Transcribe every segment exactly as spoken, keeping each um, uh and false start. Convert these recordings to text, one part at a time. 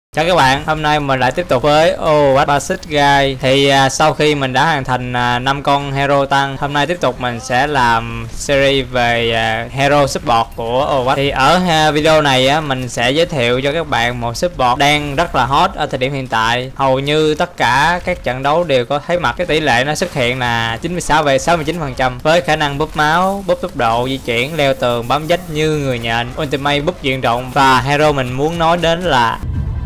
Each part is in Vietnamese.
Chào các bạn, hôm nay mình lại tiếp tục với Overwatch Basic Guide. Thì à, sau khi mình đã hoàn thành à, năm con hero tăng, hôm nay tiếp tục mình sẽ làm series về à, hero support của Overwatch. Thì ở à, video này á, mình sẽ giới thiệu cho các bạn một support đang rất là hot ở thời điểm hiện tại. Hầu như tất cả các trận đấu đều có thấy mặt. Cái tỷ lệ nó xuất hiện là chín mươi sáu về sáu mươi chín phần trăm, với khả năng búp máu, búp tốc độ di chuyển, leo tường, bám dách như người nhện, ultimate búp diện rộng. Và hero mình muốn nói đến là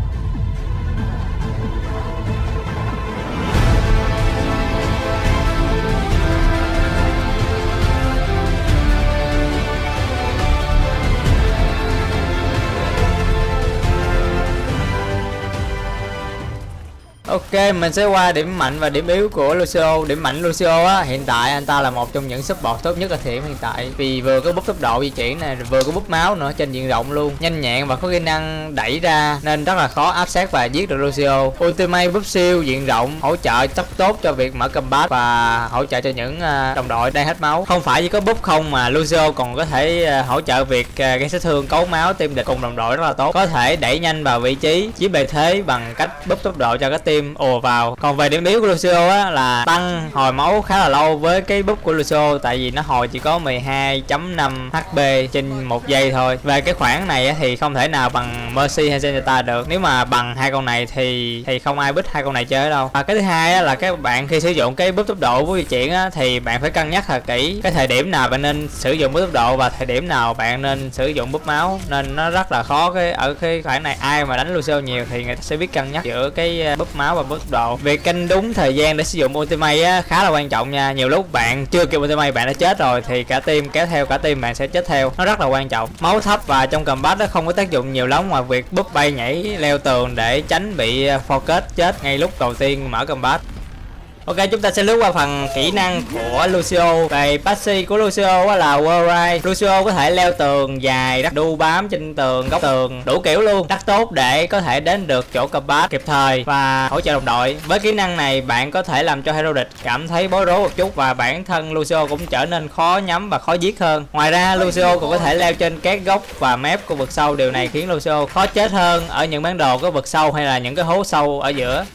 Ok, mình sẽ qua điểm mạnh và điểm yếu của Lucio. Điểm mạnh Lucio á, hiện tại anh ta là một trong những support tốt nhất ở thời điểm hiện tại, vì vừa có búp tốc độ di chuyển này, vừa có búp máu nữa trên diện rộng luôn, nhanh nhẹn và có kỹ năng đẩy ra nên rất là khó áp sát và giết được Lucio. Ultimate búp siêu diện rộng, hỗ trợ rất tốt cho việc mở combat và hỗ trợ cho những đồng đội đang hết máu. Không phải chỉ có búp không mà Lucio còn có thể hỗ trợ việc gây sát thương, cấu máu team địch cùng đồng đội rất là tốt. Có thể đẩy nhanh vào vị trí, chiếm lợi thế bằng cách búp tốc độ cho các team ồ vào. Còn về điểm yếu của Lucio á là tăng hồi máu khá là lâu với cái búp của Lucio, tại vì nó hồi chỉ có mười hai chấm năm H P trên một giây thôi. Về cái khoảng này á, thì không thể nào bằng Mercy hay Zenyatta được. Nếu mà bằng hai con này thì thì không ai bích hai con này chơi đâu. Và cái thứ hai á, là các bạn khi sử dụng cái búp tốc độ của di chuyển á, thì bạn phải cân nhắc thật kỹ cái thời điểm nào bạn nên sử dụng búp tốc độ và thời điểm nào bạn nên sử dụng búp máu, nên nó rất là khó. Cái ở cái khoảng này ai mà đánh Lucio nhiều thì người ta sẽ biết cân nhắc giữa cái búp máu và búp tốc độ. Việc canh đúng thời gian để sử dụng ultimate á, khá là quan trọng nha. Nhiều lúc bạn chưa kịp ultimate bạn đã chết rồi thì cả team kéo theo, cả team bạn sẽ chết theo. Nó rất là quan trọng. Máu thấp và trong combat nó không có tác dụng nhiều lắm ngoài việc búp bay nhảy leo tường để tránh bị focus chết ngay lúc đầu tiên mở combat. Ok, chúng ta sẽ lướt qua phần kỹ năng của Lucio. Về passive của Lucio á là Wall Ride. Lucio có thể leo tường dài, đắt đu bám trên tường, góc tường, đủ kiểu luôn. Rất tốt để có thể đến được chỗ combat kịp thời và hỗ trợ đồng đội. Với kỹ năng này bạn có thể làm cho hero địch cảm thấy bối rối một chút và bản thân Lucio cũng trở nên khó nhắm và khó giết hơn. Ngoài ra Lucio cũng có thể leo trên các góc và map của vực sâu. Điều này khiến Lucio khó chết hơn ở những bản đồ có vực sâu hay là những cái hố sâu ở giữa.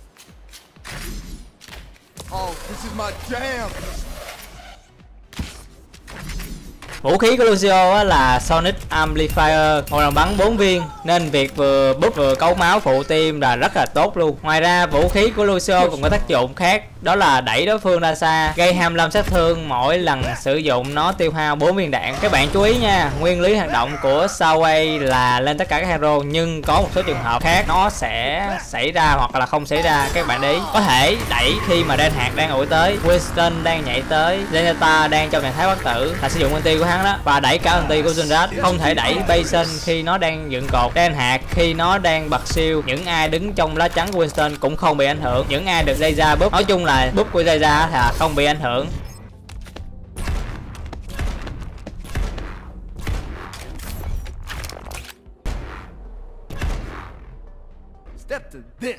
Oh, this is my jam. Vũ khí của Lucio á là Sonic Amplifier, một lần bắn bốn viên nên việc vừa búp vừa cấu máu phụ team là rất là tốt luôn. Ngoài ra vũ khí của Lucio cũng có tác dụng khác, đó là đẩy đối phương ra xa, gây hai mươi lăm sát thương mỗi lần sử dụng, nó tiêu hao bốn viên đạn. Các bạn chú ý nha, nguyên lý hoạt động của Soundwave là lên tất cả các hero, nhưng có một số trường hợp khác nó sẽ xảy ra hoặc là không xảy ra. Các bạn để ý, có thể đẩy khi mà Reinhardt đang ủi tới, Winston đang nhảy tới, Zenyatta đang trong trạng thái bất tử là sử dụng ulti của hắn đó, và đẩy cả ulti của Syndra. Không thể đẩy Basin khi nó đang dựng cột, Reinhardt khi nó đang bật siêu. Những ai đứng trong lá chắn của Winston cũng không bị ảnh hưởng. Những ai được Zayza búp, nói chung là búp của Zayza là không bị ảnh hưởng. Step to this.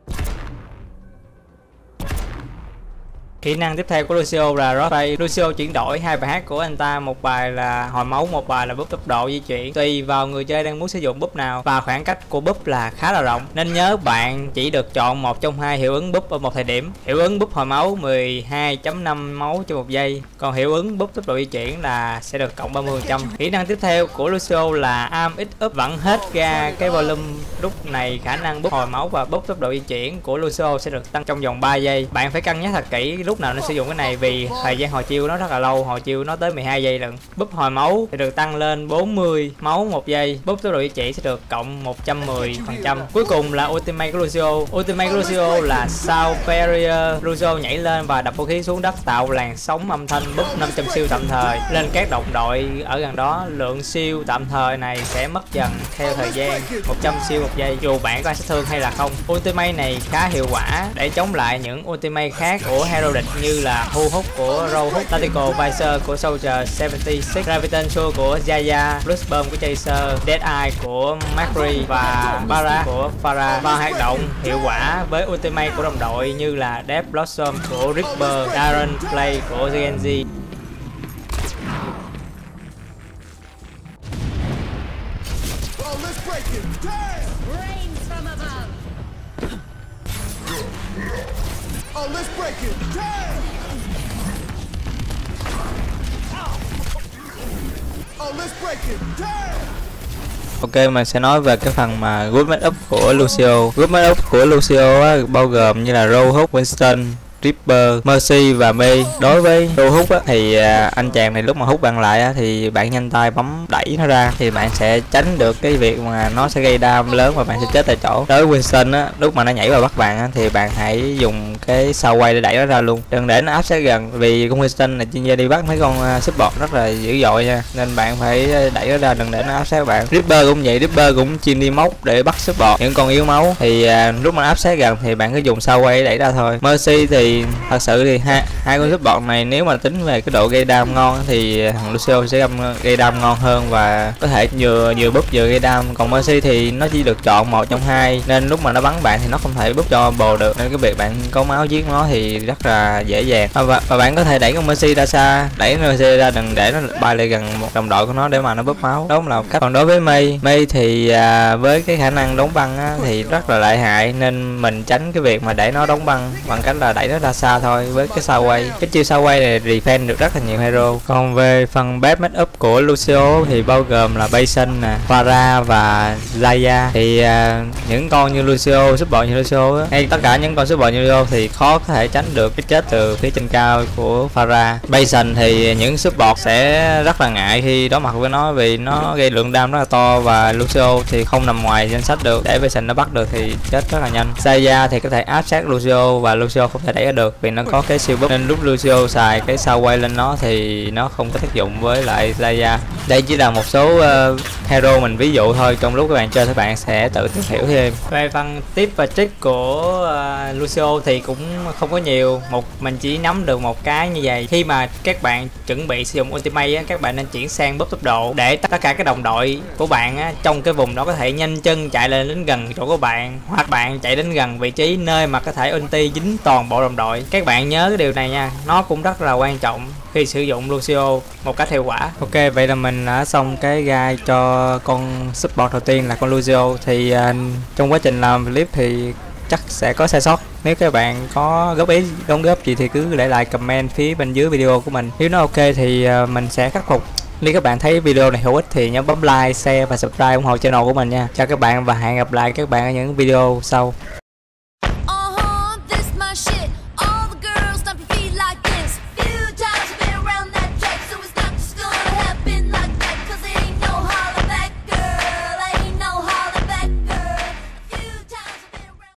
Kỹ năng tiếp theo của Lucio là Rotate. Lucio chuyển đổi hai bài hát của anh ta, một bài là hồi máu, một bài là búp tốc độ di chuyển, tùy vào người chơi đang muốn sử dụng búp nào, và khoảng cách của búp là khá là rộng nên nhớ bạn chỉ được chọn một trong hai hiệu ứng búp ở một thời điểm. Hiệu ứng búp hồi máu mười hai chấm năm máu trên một giây, còn hiệu ứng búp tốc độ di chuyển là sẽ được cộng ba mươi phần trăm. Kỹ năng tiếp theo của Lucio là Arm X Up. Vẫn hết ra cái volume lúc này, khả năng búp hồi máu và búp tốc độ di chuyển của Lucio sẽ được tăng trong vòng ba giây. Bạn phải cân nhắc thật kỹ lúc nào nên sử dụng cái này, vì thời gian hồi chiêu nó rất là lâu, hồi chiêu nó tới mười hai giây lận. Búp hồi máu sẽ được tăng lên bốn mươi máu một giây, búp tốc độ di chuyển sẽ được cộng một trăm mười phần trăm. Cuối cùng là ultimate của Lucio. Ultimate của Lucio là Sound Barrier. Lucio nhảy lên và đập vũ khí xuống đất tạo làn sóng âm thanh, búp năm trăm siêu tạm thời lên các đồng đội ở gần đó. Lượng siêu tạm thời này sẽ mất dần theo thời gian, một trăm siêu một giây dù bạn có sát thương hay là không. Ultimate này khá hiệu quả để chống lại những ultimate khác của hero địch như là Hu Hút của Roadhog, Tactical Visor của Soldier bảy mươi sáu, Graviton của Zaya, Blue Bomb của Chaser, Dead Eye của Macri và Bara của Farah. Và hoạt động hiệu quả với ultimate của đồng đội như là Death Blossom của Reaper, Darren Play của Genji. Oh, let's breaking. Damn! Rains from above. Oh, let's break it. Damn! Oh, let's break it. Damn! Ok, mình sẽ nói về cái phần mà good matchup của Lucio. Good matchup của Lucio á, bao gồm như là Roadhog, Winston, Reaper, Mercy và Mei. Đối với Roadhog á, thì à, anh chàng này lúc mà hút bạn lại á, thì bạn nhanh tay bấm đẩy nó ra thì bạn sẽ tránh được cái việc mà nó sẽ gây đam lớn và bạn sẽ chết tại chỗ. Đối với Winston á, lúc mà nó nhảy vào bắt bạn á, thì bạn hãy dùng cái sao quay để đẩy nó ra luôn, đừng để nó áp sát gần, vì con Winston này chuyên gia đi bắt mấy con uh, support rất là dữ dội nha, nên bạn phải đẩy nó ra, đừng để nó áp sát bạn. Reaper cũng vậy, Reaper cũng chuyên đi móc để bắt support những con yếu máu, thì uh, lúc mà áp sát gần thì bạn cứ dùng sao quay để đẩy ra thôi. Mercy thì thật sự thì hai hai con support này nếu mà tính về cái độ gây đam ngon thì thằng Lucio sẽ gây đam ngon hơn và có thể vừa vừa búp vừa gây đam, còn Mercy thì nó chỉ được chọn một trong hai nên lúc mà nó bắn bạn thì nó không thể búp cho bồ được, nên cái việc bạn có máu giết nó thì rất là dễ dàng. Và, và bạn có thể đẩy con Mercy ra xa, đẩy Mercy ra đừng để nó bay lại gần một đồng đội của nó để mà nó búp máu, đó là một cách. Còn đối với Mei Mei thì à, với cái khả năng đóng băng á, thì rất là lợi hại, nên mình tránh cái việc mà để nó đóng băng bằng cách là đẩy nó ra xa thôi với cái sao quay. Cái chiêu sao quay này defend được rất là nhiều hero. Còn về phần best matchup của Lucio thì bao gồm là Basin nè, Pharah và Zaya. Thì uh, những con như Lucio, support như Lucio á, hay tất cả những con support như Lucio thì khó có thể tránh được cái chết từ phía trên cao của Pharah. Basin thì những support sẽ rất là ngại khi đối mặt với nó vì nó gây lượng đam rất là to, và Lucio thì không nằm ngoài danh sách được, để Basin nó bắt được thì chết rất là nhanh. Zaya thì có thể áp sát Lucio và Lucio không thể đẩy được vì nó có cái siêu búp, nên lúc Lucio xài cái sao quay lên nó thì nó không có tác dụng với lại Zaya. Đây chỉ là một số uh, hero mình ví dụ thôi, trong lúc các bạn chơi các bạn sẽ tự tìm hiểu thêm. Về phần tip và trick của uh, Lucio thì cũng không có nhiều, một mình chỉ nắm được một cái như vậy. Khi mà các bạn chuẩn bị sử dụng ultimate á, các bạn nên chuyển sang búp tốc độ để tất cả các đồng đội của bạn á, trong cái vùng đó có thể nhanh chân chạy lên đến gần chỗ của bạn, hoặc bạn chạy đến gần vị trí nơi mà có thể ulti dính toàn bộ đồng đội. Các bạn nhớ cái điều này nha, nó cũng rất là quan trọng khi sử dụng Lucio một cách hiệu quả. Ok, vậy là mình đã xong cái guide cho con support đầu tiên là con Lucio. Thì uh, trong quá trình làm clip thì chắc sẽ có sai sót. Nếu các bạn có góp ý, đóng góp gì thì cứ để lại comment phía bên dưới video của mình. Nếu nó ok thì uh, mình sẽ khắc phục. Nếu các bạn thấy video này hữu ích thì nhớ bấm like, share và subscribe ủng hộ channel của mình nha. Chào các bạn và hẹn gặp lại các bạn ở những video sau. Uh-huh, this my shit. All the girls stomp your feet like